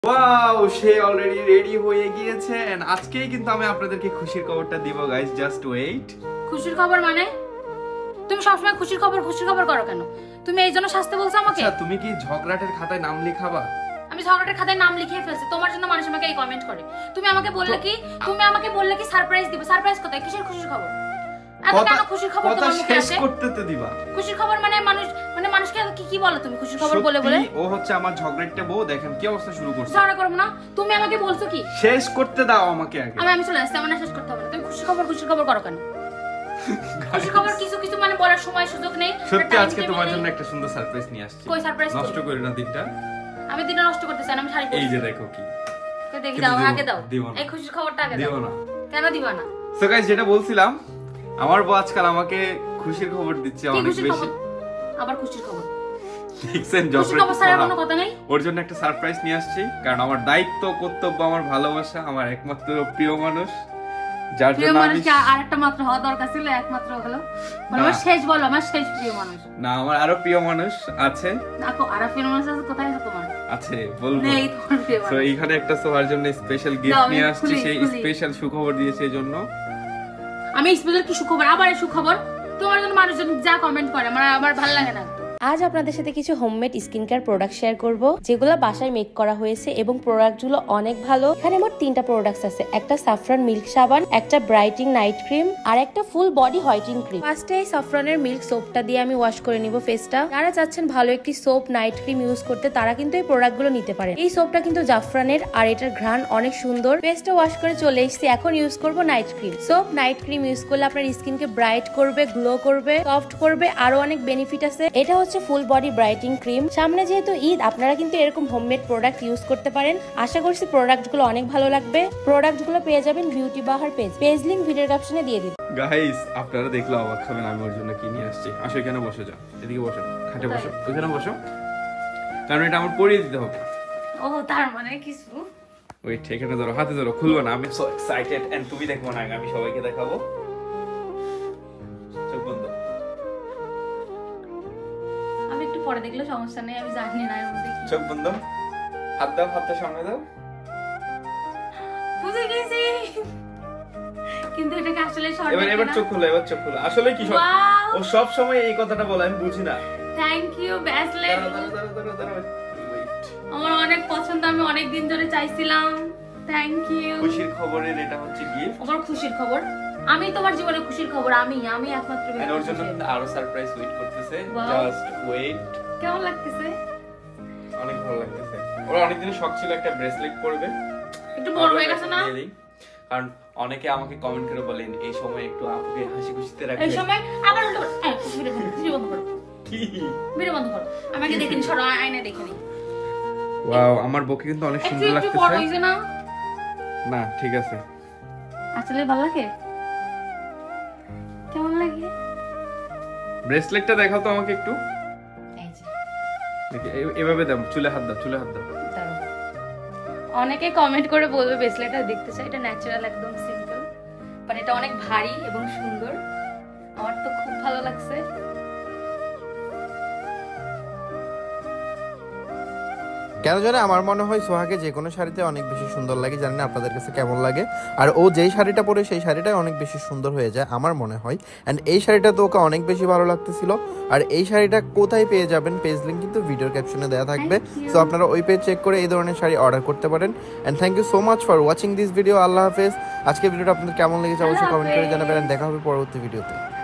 Wow, সে already ready হয়ে গিয়েছে and আজকেই কিন্তু আমি আপনাদেরকে খুশির খবরটা দিব গাইস, জাস্ট ওয়েট। খুশির খবর মানে? তুমি সবসময় খুশির খবর করো কেন? তুমি এই জন্য শাস্তি বলছো আমাকে? আচ্ছা, তুমি কি ঝগড়াটের খাতায় নাম লিখাবা? আমি ঝগড়াটের খাতায় নাম লিখিয়ে ফেলছি, তোমার জন্য মানুষ আমাকে এই কমেন্ট করে। তুমি আমাকে বললে কি সারপ্রাইজ দিব? সারপ্রাইজ কোথায়? কিসের খুশির খবর? এত কেন খুশির খবর তোমার মুখে আসে? করতে তো দিবা। খুশির খবর মানে মানুষকে কি বলো তুমি খুশির খবর বলে? ও হচ্ছে আমার ঝগড়াটে বউ, দেখেন কি অবস্থা শুরু করছে। ঝগড়া করব না, তুমি আমাকে বলছো কি? শেষ করতে দাও আমাকে আগে। আমি চলে আসছি, আমার শেষ করতে হবে না। তুমি খুশির খবর করো কেন? খুশির খবর কিছু মানে বলার সময় সুযোগ নেই। সত্যি আজকে তোমার জন্য একটা সুন্দর সারপ্রাইজ নিয়ে আসছি। কই সারপ্রাইজ? নষ্ট করি না দিনটা। আমি দিনটা নষ্ট করতে চাই না, আমি শাড়ি পরছি। এই যে দেখো কি। দেখি দাও, আগে দাও। এই খুশির খবরটা আগে দাও। দিও না। কেন দিবা না? সো গাইস, যেটা বলছিলাম, আমার বউ আজকাল আমাকে খুশির খবর দিচ্ছে অনেক বেশি। আবার খুশির খবর দেখছেন? ওর জন্য একটা সারপ্রাইজ নিয়ে আসছি, কারণ আমার দায়িত্ব, কর্তব্য, আমার ভালোবাসা, আমার একমাত্র প্রিয় মানুষ, যার জন্য আমি আরেকটা মাত্র হওয়া দরকার ছিল, একমাত্র হলো আমার শেষ। বলো আমার শেষ প্রিয় মানুষ না, আমার আরো প্রিয় মানুষ আছে। দেখো আরো প্রিয় মানুষ আছে, কোথায় আছে তোমার? আছে, বলবো। নেই তোমার প্রিয় মানুষ। সো এইখানে একটা সোহার জন্য স্পেশাল গিফট নিয়ে আসছি, সেই স্পেশাল সুখবর দিয়েছে এই জন্য। আমি স্পেশাল কি সুখবর? আবার এই সুখবর? তোমার জন্য মানুষজন যা কমেন্ট করে আমার ভালো লাগে না। আজ আপনাদের সাথে কিছু homemade skin care product share করব, যেগুলো বাসায় মেক করা হয়েছে এবং প্রোডাক্টগুলো অনেক ভালো। এখানে মোট 3টা প্রোডাক্টস আছে, একটা সাফরান মিল্ক সাবান, একটা ব্রাইটিং নাইট ক্রিম, আর একটা ফুল বডি হোয়াইটিং ক্রিম। ফার্স্টে এই সাফরানের মিল্ক সোপটা দিয়ে আমি ওয়াশ করে নিব ফেসটা। যারা চাচ্ছেন ভালো একটি সোপ নাইট ক্রিম ইউজ করতে, তারা কিন্তু এই প্রোডাক্টগুলো নিতে পারেন। এই সোপটা কিন্তু জাফরানের, আর এটার ঘ্রাণ অনেক সুন্দর। ফেসটা ওয়াশ করে চলে এসেছি, এখন ইউজ করব night cream. Soap night cream use করলে আপনার স্কিনকে ব্রাইট করবে, গ্লো করবে, সফট করবে, আরো অনেক বেনিফিট আছে। এটা হচ্ছে ফুল বডি ব্রাইটিং ক্রিম। সামনে যেহেতু ঈদ, আপনারা কিন্তু এরকম হোমমেড প্রোডাক্ট ইউজ করতে পারেন। আশা করছি প্রোডাক্টগুলো অনেক ভালো লাগবে। প্রোডাক্টগুলো পেয়ে যাবেন বিউটি বাহার পেজ লিংক ভিডিওর ক্যাপশনে দিয়ে দিন। গাইস, আপনারা দেখলে অবাক হবেন আমি ওর জন্য কি নিয়ে আসছি। আসো, এখানে বসে যাও, এদিকে বসো, খাটে বসো, ওইখানে বসো, কারণ এটা আমার পরিয়ে দিতে হবে। ও, তার মানে কিছু ওয়েট, এখানে ধরো, হাতে ধরো, খুলবো না। আমি সো এক্সাইটেড এন্ড তুমি দেখবো না, আমি সবাইকে দেখাবো। চোখ বন্ধ। আমি একটু পরে দেখলে সমস্যা নেই, আমি জানি না এর মধ্যে কি। চোখ বন্ধ, হাত দাও, হাতটা সামনে দাও। বুঝে গেছি, কিন্তু এটা কি আসলে শর্ট? এবার চোখ খোলো, চোখ খোলো। আসলে কি সব ও সব সময় এই কথাটা বলে, আমি বুঝি না। Thank you bracelet. আমার অনেক পছন্দ, আমি অনেক দিন ধরে চাইছিলাম। Thank you. খুশির খবরের এটা হচ্ছে গিফট। আমার খুশির খবর, আমি তোমার জীবনে খুশির খবর, আমি একমাত্র। আর ওর জন্য আরো সারপ্রাইজ ওয়েট করতেছে, জাস্ট ওয়েট। কেমন লাগতেছে? অনেক ভালো লাগতেছে। ওর অনেক দিনের শখ ছিল একটা ব্রেসলেট পরবে, একটু বড় হয়ে গেছে না? কারণ অনেকে আমাকে কমেন্ট করে বলেন এই সময় একটু আপুকে হাসি খুশিতে রাখবেন। এই সময় আবার উল্টো ভিডিও বন্ধ করো। কি ভিডিও বন্ধ করো, আমাকে দেখে নি, সরো আয়না দেখে নি। ওয়াও, আমার বউকে কিন্তু অনেক সুন্দর লাগতেছে। একটু বড় হইছে না? না, ঠিক আছে। আসলে ভালো লাগে? কেমন লাগে? ব্রেসলেটটা দেখাও তো আমাকে একটু। এই যে দেখি, এভাবে দাও, চুলে হাত দাও, চুলে হাত দাও। অনেকে কমেন্ট করে বলবে ব্রেসলেটটা দেখতে চাই, এটা ন্যাচারাল একদম সিম্পল, বাট এটা অনেক ভারী এবং সুন্দর। আমার তো খুব ভালো লাগছে। কেন জানে আমার মনে হয় সোহাকে যে কোনো শাড়িতে অনেক বেশি সুন্দর লাগে। জানি না আপনাদের কাছে কেমন লাগে। আর ও যেই শাড়িটা পরে সেই শাড়িটাই অনেক বেশি সুন্দর হয়ে যায় আমার মনে হয়। অ্যান্ড এই শাড়িটা তো ওকে অনেক বেশি ভালো লাগতেছিল। আর এই শাড়িটা কোথায় পেয়ে যাবেন, পেজ লিঙ্ক কিন্তু ভিডিওর ক্যাপশনে দেওয়া থাকবে। সো আপনারা ওই পেজ চেক করে এই ধরনের শাড়ি অর্ডার করতে পারেন। And thank you so much for watching this video. আল্লাহ হাফেজ। আজকে ভিডিওটা আপনাদের কেমন লেগেছে অবশ্যই কমেন্ট করে জানাবেন। দেখা হবে পরবর্তী ভিডিওতে।